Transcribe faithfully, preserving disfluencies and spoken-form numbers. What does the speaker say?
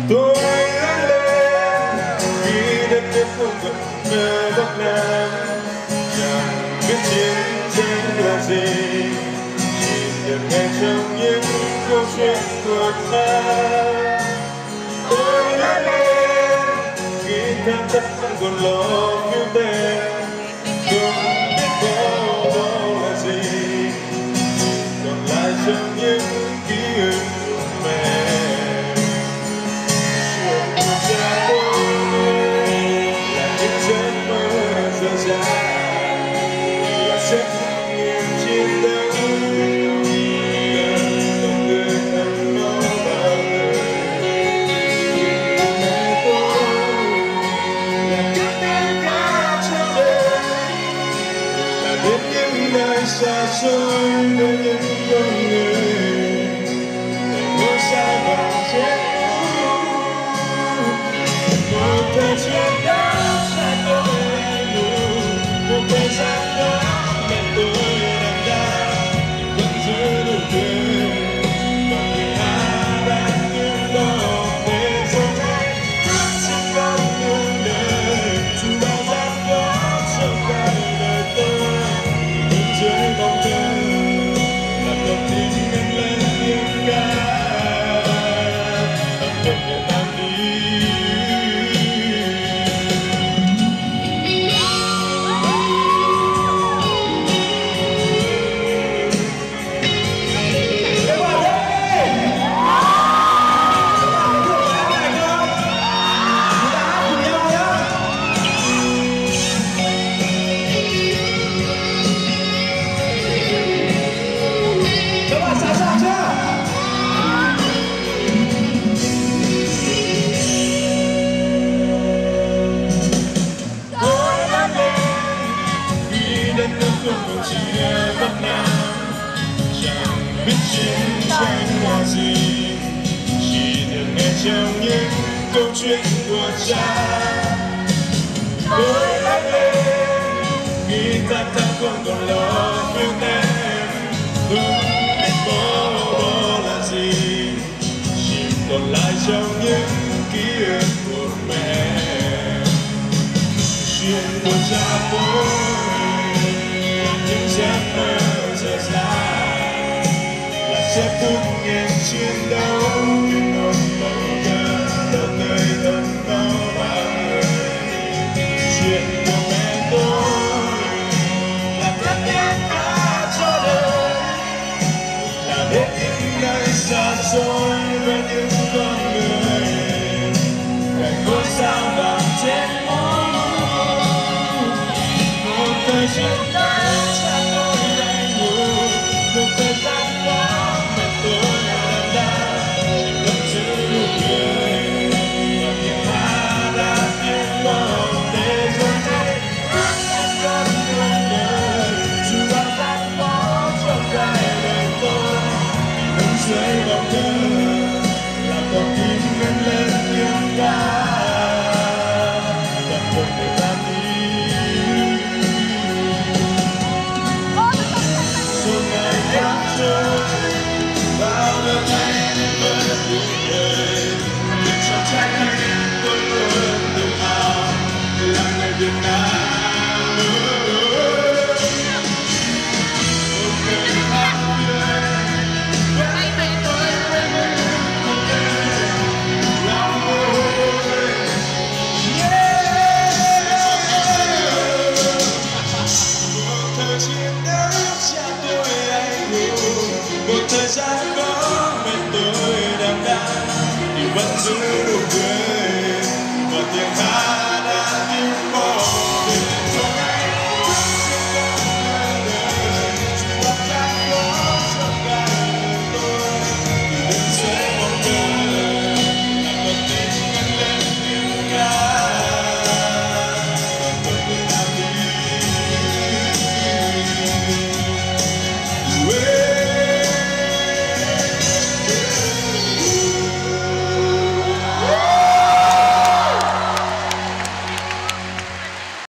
Tôi lớn lên khi đất nước không còn nơi Bắc Nam, chẳng biết chiến tranh là gì, chỉ được nghe trong những câu chuyện của ta. Tôi lớn lên khi tháng tất không còn lo phiếu tên, không biết bao đó là gì, còn lại trong những ký ức của mẹ. Xa xôi với những con người ngôi sao vàng chết một thời chuyện đó xa tôi luôn, một thời gian đó mẹ tôi đàn đá vẫn giữ nụ cười và người hát đang những đó để dấu tay vẫn sẽ có những đời dù bao gian khó trong cả đời tôi dưới bóng cờ làm con tim ngân lên tiếng ca âm nhạc nhẹ tan đi. Không chỉ ở Bắc Nam, chẳng biết chiến tranh là gì, chỉ được nghe trong những câu chuyện của cha. Tôi lớn lên khi ta ta không còn lo phiếu tem, không biết bỏ bỏ là gì, chỉ còn lại trong những ký ức của mẹ. Chuyện của cha tôi những giấc mơ dở dang là sẽ phút nghe chiến đấu những nỗi mong cơn đợt người thân bao bao người. Chuyện của mẹ tôi là tất cả cho đời, là đến những nơi xa xôi với những con người cạnh ngôi sao vàng trên môi một thời chuyện. Dưới bóng cờ làm con tim ngân lên tiếng ca và cuộc đời tan đi. Suốt ngày tháng trôi bao năm nay vẫn vui đời, trong trái tim tôi luôn tự hào là người Việt Nam. Một thời gian đó mẹ tôi đàn đá thì vẫn giữ nụ cười.